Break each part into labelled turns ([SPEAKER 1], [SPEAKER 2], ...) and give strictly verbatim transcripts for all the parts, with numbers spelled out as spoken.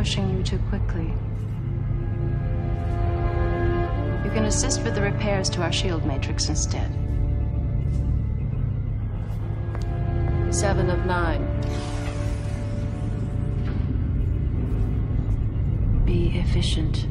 [SPEAKER 1] pushing you too quickly. You can assist with the repairs to our shield matrix instead. Seven of nine. Be efficient.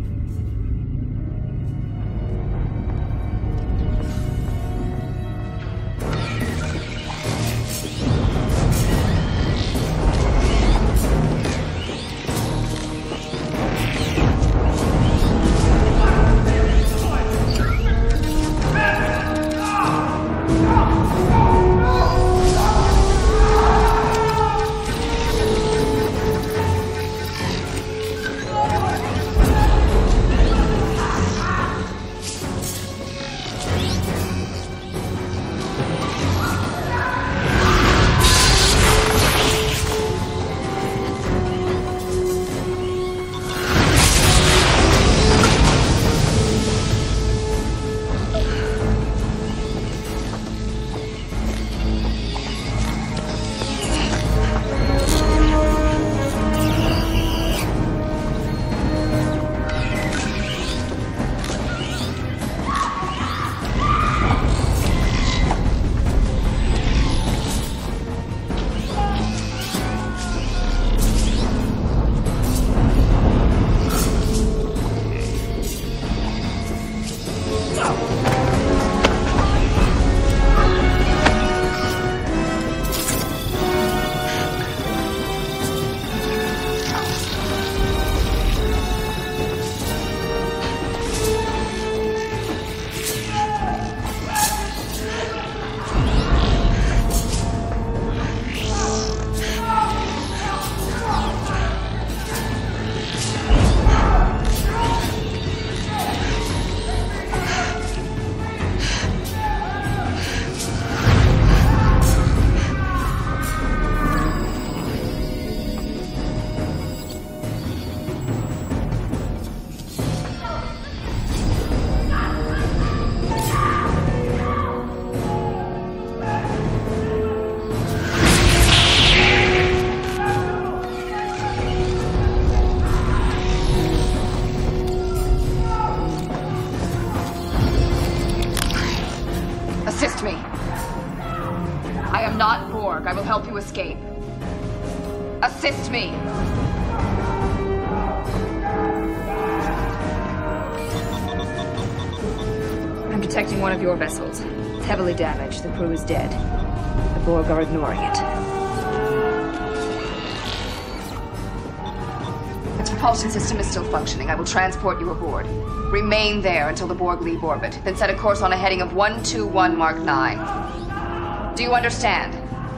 [SPEAKER 2] Assist me. I am not Borg. I will help you escape. Assist me. I'm detecting one of your vessels. It's heavily damaged. The crew is dead. The Borg are ignoring it. Its propulsion system is still functioning. I will transport you aboard. Remain there until the Borg leave orbit, then set a course on a heading of one two one Mark nine. Do you understand?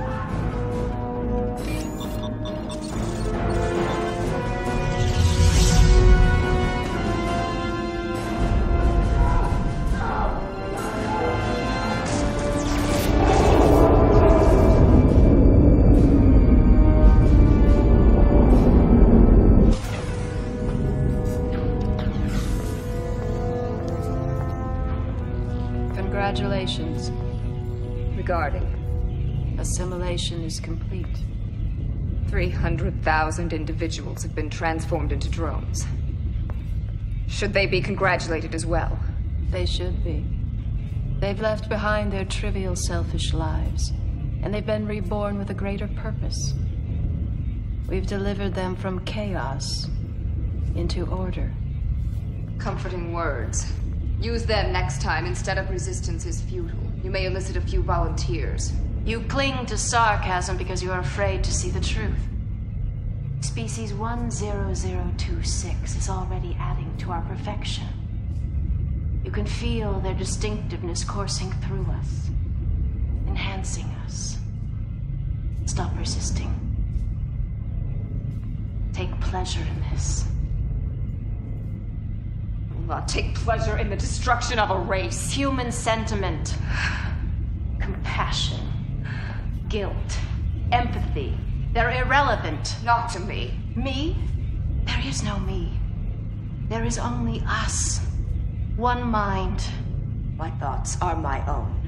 [SPEAKER 1] Congratulations.
[SPEAKER 2] Regarding?
[SPEAKER 1] Assimilation is complete.
[SPEAKER 2] three hundred thousand individuals have been transformed into drones. Should they be congratulated as well?
[SPEAKER 1] They should be. They've left behind their trivial, selfish lives, and they've been reborn with a greater purpose. We've delivered them from chaos into order.
[SPEAKER 2] Comforting words. Use them next time instead of resistance is futile. You may elicit a few volunteers.
[SPEAKER 1] You cling to sarcasm because you are afraid to see the truth. Species one zero zero two six is already adding to our perfection. You can feel their distinctiveness coursing through us, enhancing us. Stop resisting. Take pleasure in this.
[SPEAKER 2] Not take pleasure in the destruction of a race.
[SPEAKER 1] Human sentiment, compassion, guilt, empathy. They're irrelevant.
[SPEAKER 2] Not to me.
[SPEAKER 1] Me? There is no me. There is only us. One mind.
[SPEAKER 3] My thoughts are my own.